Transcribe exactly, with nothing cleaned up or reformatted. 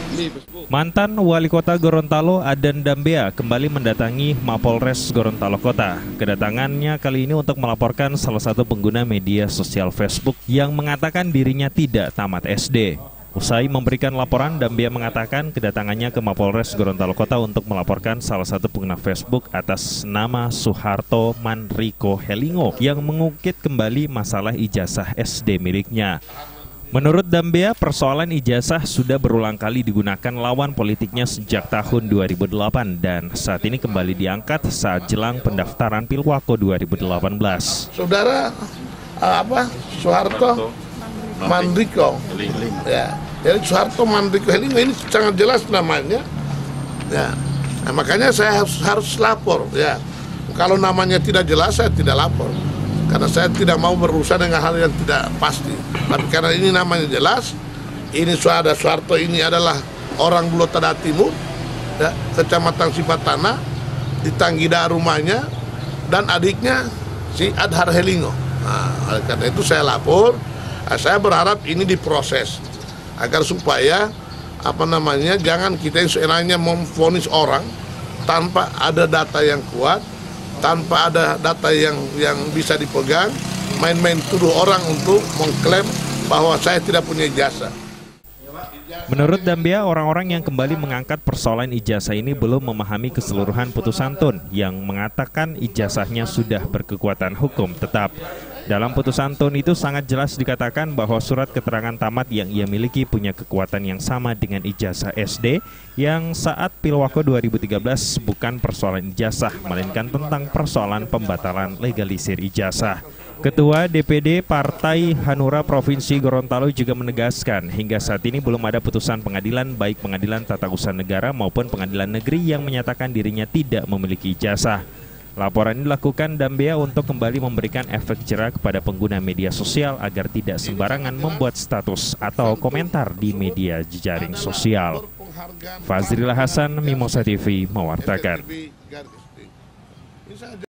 Mantan Wali Kota Gorontalo Adan Dambea kembali mendatangi Mapolres Gorontalo Kota. Kedatangannya kali ini untuk melaporkan salah satu pengguna media sosial Facebook yang mengatakan dirinya tidak tamat S D. Usai memberikan laporan, Dambea mengatakan kedatangannya ke Mapolres Gorontalo Kota untuk melaporkan salah satu pengguna Facebook atas nama Suharto Manriko Helingo yang mengungkit kembali masalah ijazah S D miliknya. Menurut Dambea, persoalan ijazah sudah berulang kali digunakan lawan politiknya sejak tahun dua ribu delapan dan saat ini kembali diangkat saat jelang pendaftaran Pilwako dua ribu delapan belas. Saudara apa Suharto Manriko, ya, jadi Suharto Manriko Helingo ini sangat jelas namanya, ya. Nah, makanya saya harus, harus lapor, ya. Kalau namanya tidak jelas saya tidak lapor. Karena saya tidak mau berurusan dengan hal yang tidak pasti. Tapi karena ini namanya jelas, ini Suada Suharto ini adalah orang Bulo Tada Timur, ya, Kecamatan Sibatana, di Tanggida rumahnya, dan adiknya si Adhar Helingo. Nah, karena itu saya lapor, nah, saya berharap ini diproses agar supaya apa namanya jangan kita yang seenaknya memvonis orang tanpa ada data yang kuat, tanpa ada data yang yang bisa dipegang, main-main tuduh orang untuk mengklaim bahwa saya tidak punya ijazah. Menurut Dambea, orang-orang yang kembali mengangkat persoalan ijazah ini belum memahami keseluruhan putusan Tun yang mengatakan ijazahnya sudah berkekuatan hukum tetap. Dalam putusan Tun itu sangat jelas dikatakan bahwa surat keterangan tamat yang ia miliki punya kekuatan yang sama dengan ijazah S D yang saat Pilwako dua ribu tiga belas bukan persoalan ijazah, melainkan tentang persoalan pembatalan legalisir ijazah. Ketua D P D Partai Hanura Provinsi Gorontalo juga menegaskan hingga saat ini belum ada putusan pengadilan baik pengadilan tata usaha negara maupun pengadilan negeri yang menyatakan dirinya tidak memiliki ijazah. Laporan ini dilakukan Dambea untuk kembali memberikan efek jera kepada pengguna media sosial agar tidak sembarangan membuat status atau komentar di media jejaring sosial. Fazril Hasan, Mimosa T V, mewartakan.